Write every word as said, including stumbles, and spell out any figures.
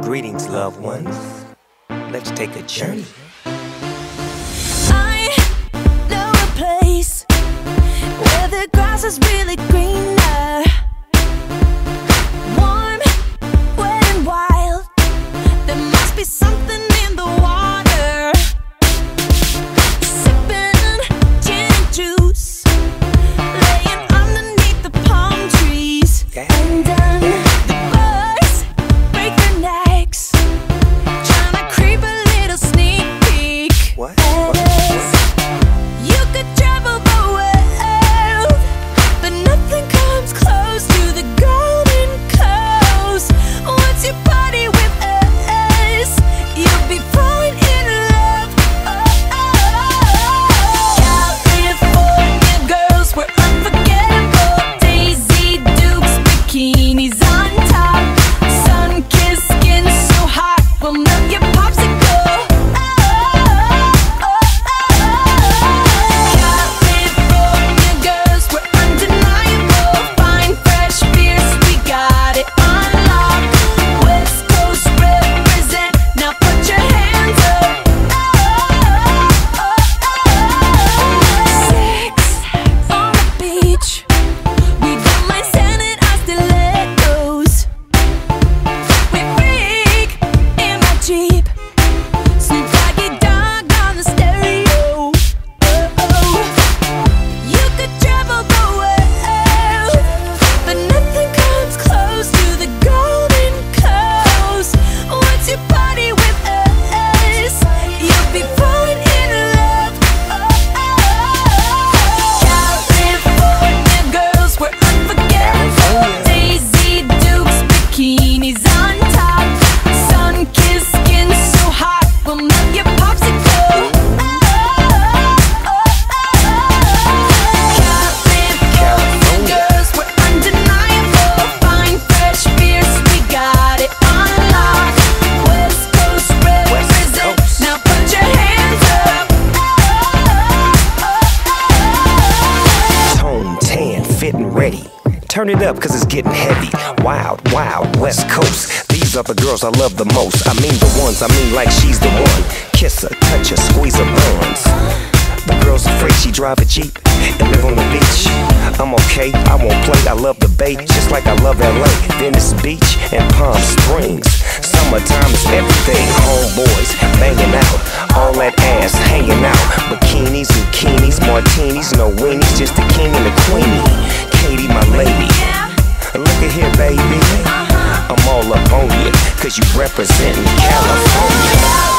Greetings, loved ones. Let's take a journey. I know a place where the grass is really greener, warm, wet and wild. There must be something in the water. Sipping gin and juice, laying underneath the palm trees. Yeah. And then the birds break their necks, trying to creep a little sneak peek. What? What? You could travel the world, but nothing comes close to the golden coast. Once you party with us, you'll be falling in love. Oh, oh. California girls were unforgettable. Daisy Dukes, bikinis on top, sun-kissed skin so hot will melt your popsicle. Oh, oh, oh. California girls were undeniable. Fine, fresh beers, we got it on lock. West Coast represent, now put your hands up. Oh, oh, oh. Sex on the beach, we don't mind sending our stilettos. We freak in my Jeep, Snoop Doggy Dogg on the stereo. Oh, oh. You could travel the world, but nothing comes close to the golden coast. Once you party with us, you'll be falling in love. Oh, oh. California girls were unforgettable. Daisy Dukes, bikinis on top, sun-kissed skin so hot will melt your popsicle. Oh, oh, oh. California girls were undeniable. Fine, fresh beers, we got it on lock. West Coast represent, Coast. now put your hands up. Tone tan, fit and ready. Turn it up cause it's getting heavy. Wild, wild, West Coast. These are the girls I love the most. I mean the ones, I mean like she's the one. Kiss her, touch her, squeeze her buns. The girl's afraid she drive a Jeep and live on the beach. I'm okay, I won't play, I love the bay, just like I love L A, Venice Beach and Palm Springs. Summertime is everything, homeboys banging out, all that ass hanging out. Bikinis, zucchinis, martinis, no weenies, just the king and the queenie. Katie, my lady, look at here, baby, I'm all up on you, cause you representing California.